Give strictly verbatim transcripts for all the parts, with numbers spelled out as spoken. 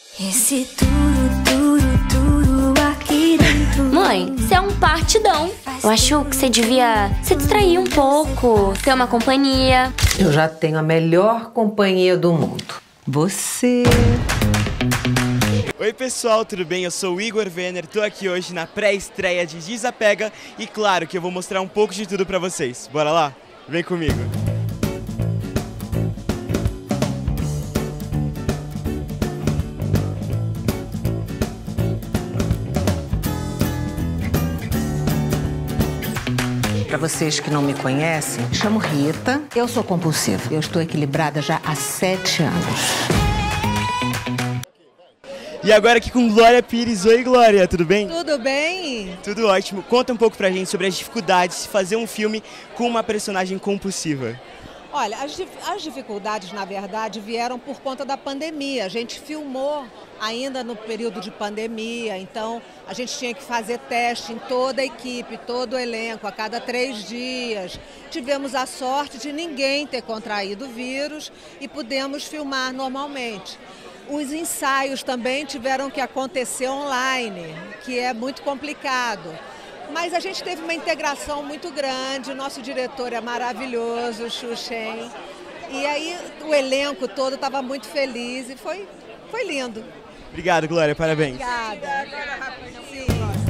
Esse turu, turu, turu aqui dentro. Mãe, você é um partidão. Eu acho que você devia se distrair um pouco, ter uma companhia. Eu já tenho a melhor companhia do mundo. Você. Oi pessoal, tudo bem? Eu sou o Igor Venner, tô aqui hoje na pré-estreia de Desapega e claro que eu vou mostrar um pouco de tudo pra vocês. Bora lá? Vem comigo! Para vocês que não me conhecem, me chamo Rita. Eu sou compulsiva. Eu estou equilibrada já há sete anos. E agora aqui com Glória Pires. Oi, Glória, tudo bem? Tudo bem? Tudo ótimo. Conta um pouco pra gente sobre as dificuldades de fazer um filme com uma personagem compulsiva. Olha, as, as dificuldades, na verdade, vieram por conta da pandemia. A gente filmou ainda no período de pandemia, então a gente tinha que fazer teste em toda a equipe, todo o elenco, a cada três dias. Tivemos a sorte de ninguém ter contraído o vírus e pudemos filmar normalmente. Os ensaios também tiveram que acontecer online, que é muito complicado. Mas a gente teve uma integração muito grande, o nosso diretor é maravilhoso, o Xu Shen. E aí o elenco todo estava muito feliz e foi, foi lindo. Obrigado, Glória, parabéns. Obrigada. Sim,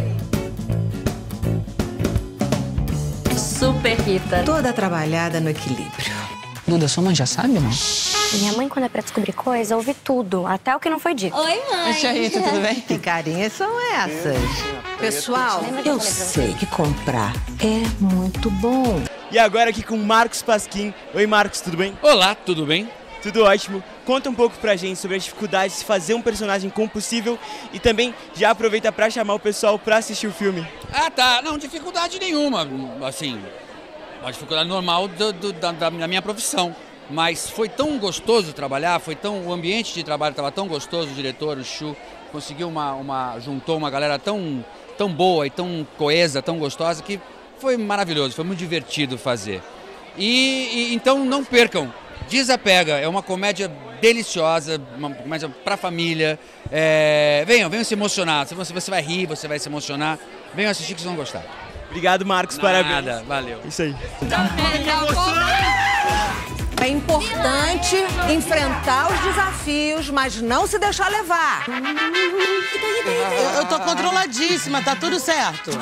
sim. Super Rita. Toda trabalhada no equilíbrio. Duda, sua mãe já sabe, não? Minha mãe, quando é pra descobrir coisa, ouve tudo, até o que não foi dito. Oi, mãe. Tia Rita, tudo bem? Que carinhas são essas? Pessoal, eu sei que comprar é muito bom. E agora aqui com Marcos Pasquim. Oi, Marcos, tudo bem? Olá, tudo bem? Tudo ótimo. Conta um pouco pra gente sobre as dificuldades de fazer um personagem compulsível e também já aproveita pra chamar o pessoal pra assistir o filme. Ah, tá. Não, dificuldade nenhuma. Assim, uma dificuldade normal do, do, da, da minha profissão. Mas foi tão gostoso trabalhar, foi tão, o ambiente de trabalho estava tão gostoso, o diretor, o Xu, conseguiu uma, uma, juntou uma galera tão, tão boa e tão coesa, tão gostosa, que foi maravilhoso, foi muito divertido fazer. E, e então não percam, Desapega, é uma comédia deliciosa, uma comédia para família. É, venham, venham se emocionar, você, você vai rir, você vai se emocionar, venham assistir que vocês vão gostar. Obrigado, Marcos, Nada, parabéns. valeu. Isso aí. É importante enfrentar os desafios, mas não se deixar levar. Eu, eu tô controladíssima, tá tudo certo.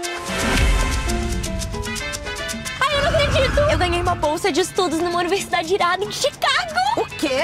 Ai, eu não acredito! Eu ganhei uma bolsa de estudos numa universidade irada em Chicago! O quê?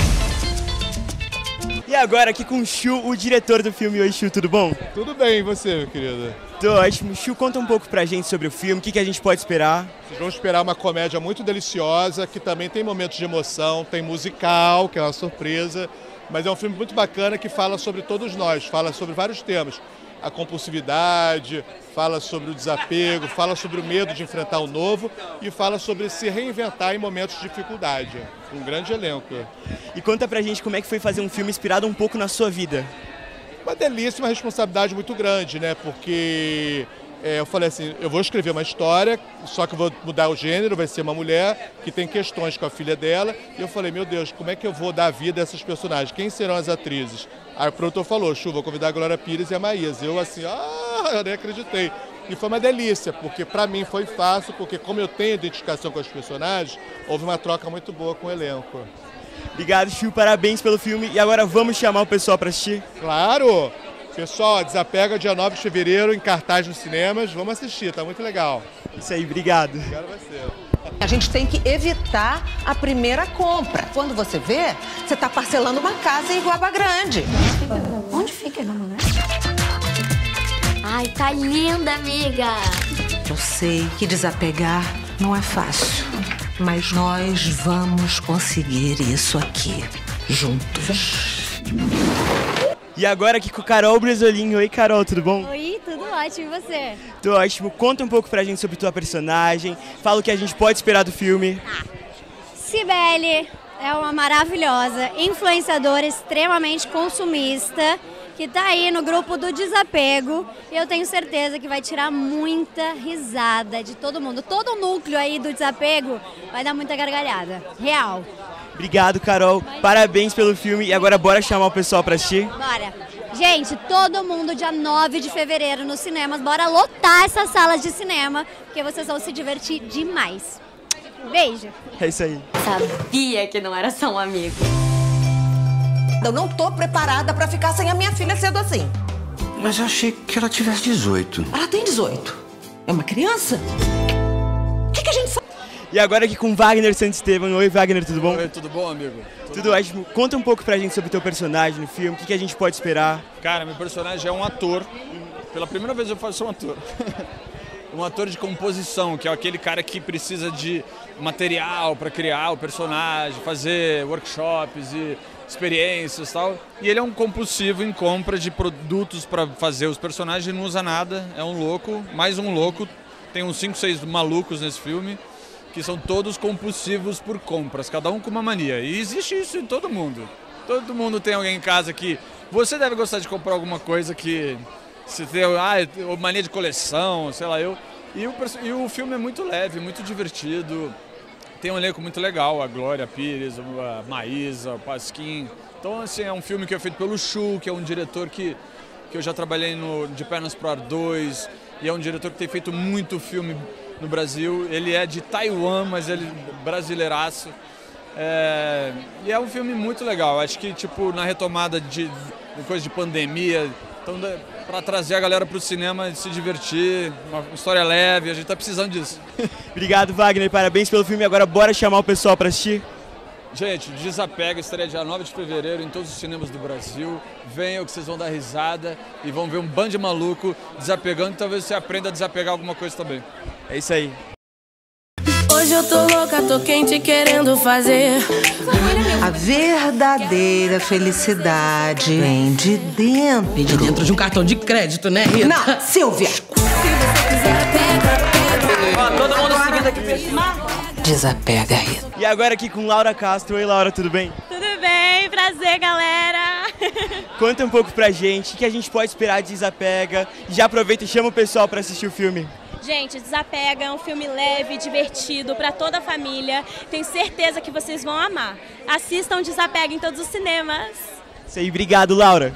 E agora aqui com o Xu, o diretor do filme. Oi, Xu, tudo bom? Tudo bem, e você, meu querido? Tô ótimo. Xu, conta um pouco pra gente sobre o filme, o que, que a gente pode esperar. Vocês vão esperar uma comédia muito deliciosa, que também tem momentos de emoção, tem musical, que é uma surpresa, mas é um filme muito bacana que fala sobre todos nós, fala sobre vários temas. A compulsividade, fala sobre o desapego, fala sobre o medo de enfrentar o novo e fala sobre se reinventar em momentos de dificuldade. Um grande elenco. E conta pra gente como é que foi fazer um filme inspirado um pouco na sua vida. Uma delícia, uma responsabilidade muito grande, né? Porque é, eu falei assim, eu vou escrever uma história, só que eu vou mudar o gênero, vai ser uma mulher que tem questões com a filha dela. E eu falei, meu Deus, como é que eu vou dar vida a essas personagens? Quem serão as atrizes? Aí o produtor falou, Chu, vou convidar a Glória Pires e a Maísa. Eu assim, ah, eu nem acreditei. E foi uma delícia, porque pra mim foi fácil, porque como eu tenho identificação com os personagens, houve uma troca muito boa com o elenco. Obrigado, Xu, parabéns pelo filme. E agora vamos chamar o pessoal pra assistir? Claro! Pessoal, Desapega dia nove de fevereiro, em cartaz nos cinemas. Vamos assistir, tá muito legal. Isso aí, obrigado. Obrigado a você. A gente tem que evitar a primeira compra. Quando você vê, você tá parcelando uma casa em Iguaba Grande. Onde fica a mulher? Ai, tá linda, amiga! Eu sei que desapegar não é fácil, mas nós vamos conseguir isso aqui, juntos. E agora aqui com Carol Bresolim. Oi, Carol, tudo bom? Oi, tudo ótimo, e você? Tô ótimo. Conta um pouco pra gente sobre tua personagem, fala o que a gente pode esperar do filme. Cibele é uma maravilhosa influenciadora extremamente consumista que tá aí no grupo do Desapego e eu tenho certeza que vai tirar muita risada de todo mundo. Todo o núcleo aí do Desapego vai dar muita gargalhada, real. Obrigado, Carol. Parabéns pelo filme. E agora bora chamar o pessoal pra assistir? Bora. Gente, todo mundo dia nove de fevereiro nos cinemas. Bora lotar essas salas de cinema, porque vocês vão se divertir demais. Um beijo. É isso aí. Sabia que não era só um amigo. Eu não tô preparada pra ficar sem a minha filha cedo assim. Mas eu achei que ela tivesse dezoito. Ela tem dezoito. É uma criança? O que, que a gente faz? E agora aqui com Wagner Santisteban. Oi, Wagner, tudo bom? Oi, tudo bom, amigo? Tudo, tudo ótimo. Conta um pouco pra gente sobre o teu personagem no filme, o que, que a gente pode esperar. Cara, meu personagem é um ator. Pela primeira vez eu faço um ator. Um ator de composição, que é aquele cara que precisa de material para criar o personagem, fazer workshops e experiências e tal. E ele é um compulsivo em compra de produtos para fazer os personagens, não usa nada, é um louco, mais um louco. Tem uns cinco, seis malucos nesse filme, que são todos compulsivos por compras, cada um com uma mania. E existe isso em todo mundo. Todo mundo tem alguém em casa que... Você deve gostar de comprar alguma coisa que... Se tem ah, mania de coleção, sei lá eu. E o, e o filme é muito leve, muito divertido. Tem um elenco muito legal, a Glória Pires, a Maísa, o Pasquim. Então, assim, é um filme que é feito pelo Chu, que é um diretor que, que eu já trabalhei no De Pernas pro Ar dois. E é um diretor que tem feito muito filme no Brasil. Ele é de Taiwan, mas ele é brasileiraço. É, e é um filme muito legal. Acho que, tipo, na retomada de, de coisa de pandemia... Então, para trazer a galera para o cinema e se divertir, uma história leve, a gente tá precisando disso. Obrigado, Wagner, parabéns pelo filme. Agora bora chamar o pessoal para assistir? Gente, Desapega estreia dia nove de fevereiro em todos os cinemas do Brasil. Venham que vocês vão dar risada e vão ver um bando de maluco desapegando e talvez você aprenda a desapegar alguma coisa também. É isso aí. Hoje eu tô louca, tô quente querendo fazer. A verdadeira felicidade vem de dentro. Vem de dentro de um cartão de crédito, né, Rita? Não, Silvia! Se você quiser, pega, pega. Ó, todo mundo seguindo aqui. Desapega, Rita. E agora aqui com Laura Castro. Oi, Laura, tudo bem? Tudo bem, prazer, galera. Conta um pouco pra gente o que a gente pode esperar de Desapega. Já aproveita e chama o pessoal pra assistir o filme. Gente, Desapega é um filme leve, divertido, para toda a família. Tenho certeza que vocês vão amar. Assistam Desapega em todos os cinemas. Isso aí, obrigado, Laura.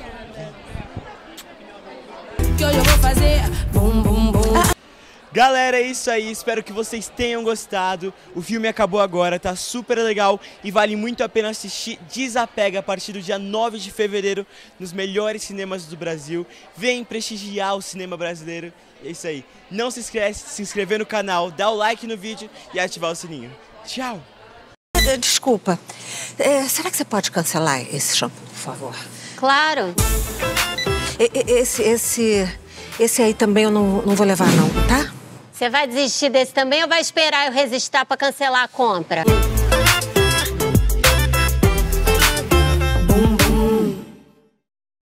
Que hoje eu vou fazer bum, bum, bum. Galera, é isso aí, espero que vocês tenham gostado. O filme acabou agora, tá super legal e vale muito a pena assistir Desapega a partir do dia nove de fevereiro nos melhores cinemas do Brasil. Vem prestigiar o cinema brasileiro. É isso aí. Não se esquece de se inscrever no canal, dar o like no vídeo e ativar o sininho. Tchau! Desculpa, é, será que você pode cancelar esse shampoo, por favor? Claro. Esse, esse, esse aí também eu não, não vou levar não, tá? Você vai desistir desse também ou vai esperar eu resistir pra cancelar a compra?